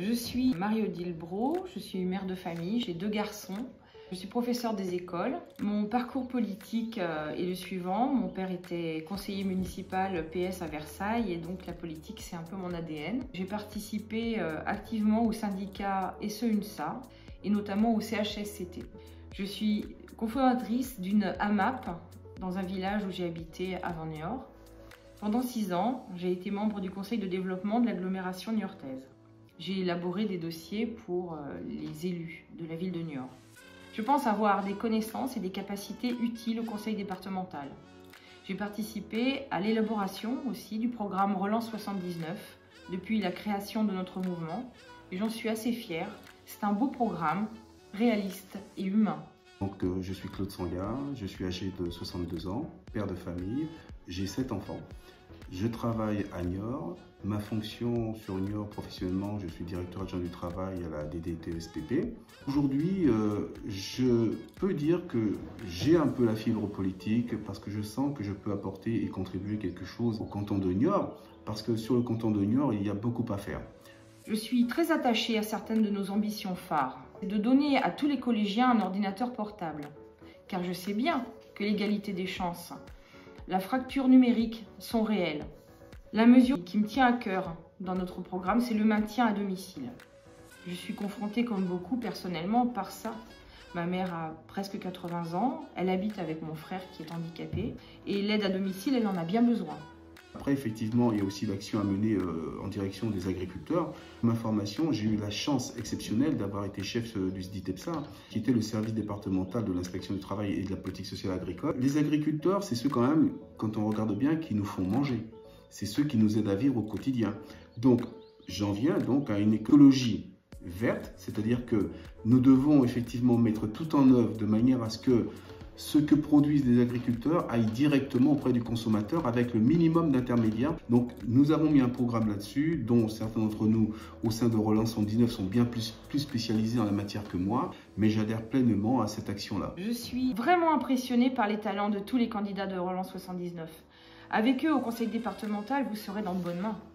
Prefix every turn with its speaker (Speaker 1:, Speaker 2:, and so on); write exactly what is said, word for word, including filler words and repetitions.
Speaker 1: Je suis Marie-Odile Brault, je suis mère de famille, j'ai deux garçons. Je suis professeure des écoles. Mon parcours politique est le suivant. Mon père était conseiller municipal P S à Versailles et donc la politique, c'est un peu mon A D N. J'ai participé activement au syndicat S E U N S A et notamment au C H S C T. Je suis cofondatrice d'une A M A P dans un village où j'ai habité avant Niort. Pendant six ans, j'ai été membre du conseil de développement de l'agglomération niortaise. J'ai élaboré des dossiers pour les élus de la ville de Niort. Je pense avoir des connaissances et des capacités utiles au conseil départemental. J'ai participé à l'élaboration aussi du programme Relance soixante-dix-neuf depuis la création de notre mouvement et j'en suis assez fière. C'est un beau programme, réaliste et humain.
Speaker 2: Donc, euh, je suis Claude Sangard, je suis âgé de soixante-deux ans, père de famille, j'ai sept enfants. Je travaille à Niort. Ma fonction sur Niort professionnellement, je suis directeur adjoint du travail à la D D T S P P. Aujourd'hui, euh, je peux dire que j'ai un peu la fibre politique parce que je sens que je peux apporter et contribuer quelque chose au canton de Niort, parce que sur le canton de Niort, il y a beaucoup à faire.
Speaker 1: Je suis très attachée à certaines de nos ambitions phares. C'est de donner à tous les collégiens un ordinateur portable. Car je sais bien que l'égalité des chances, la fracture numérique sont réelles. La mesure qui me tient à cœur dans notre programme, c'est le maintien à domicile. Je suis confrontée comme beaucoup personnellement par ça. Ma mère a presque quatre-vingts ans, elle habite avec mon frère qui est handicapé et l'aide à domicile, elle en a bien besoin.
Speaker 2: Après, effectivement, il y a aussi l'action à mener euh, en direction des agriculteurs. Ma formation, j'ai eu la chance exceptionnelle d'avoir été chef euh, du S D I T E P S A, qui était le service départemental de l'inspection du travail et de la politique sociale agricole. Les agriculteurs, c'est ceux quand même, quand on regarde bien, qui nous font manger. C'est ceux qui nous aident à vivre au quotidien. Donc, j'en viens donc à une écologie verte, c'est-à-dire que nous devons effectivement mettre tout en œuvre de manière à ce que ce que produisent les agriculteurs aille directement auprès du consommateur avec le minimum d'intermédiaires. Donc, nous avons mis un programme là-dessus, dont certains d'entre nous, au sein de Relance soixante-dix-neuf, sont bien plus, plus spécialisés en la matière que moi, mais j'adhère pleinement à cette action-là.
Speaker 1: Je suis vraiment impressionnée par les talents de tous les candidats de Relance soixante-dix-neuf. Avec eux, au conseil départemental, vous serez dans de bonnes mains.